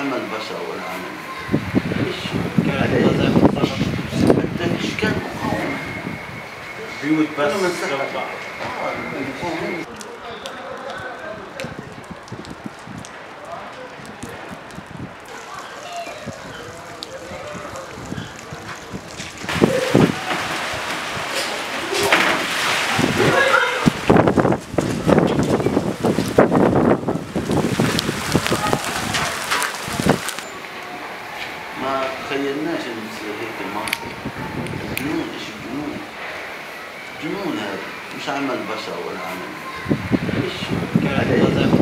عمل بشر ولا عمل كانت اشكال مقاومه بيوت بس جنب بعض. ما تخيلناش ان تصير هيك المنطقة. جنون، اشي جنون، جنون هذا، مش عمل بشر ولا عمل كانت